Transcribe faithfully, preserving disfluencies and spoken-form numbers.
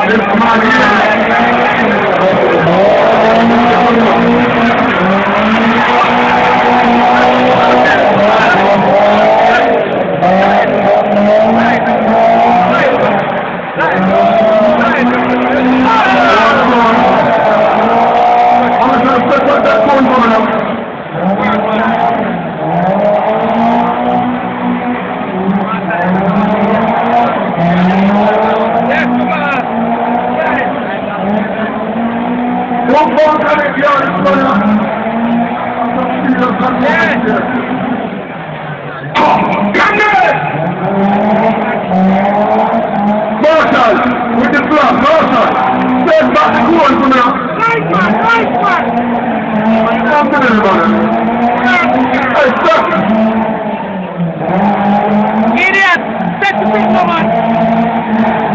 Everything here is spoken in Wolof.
With the blood, Marshall! Stand back and go on for now! Nice one, nice one! Come to them, man! Hey, stop! Idiot! Set the pistol, man!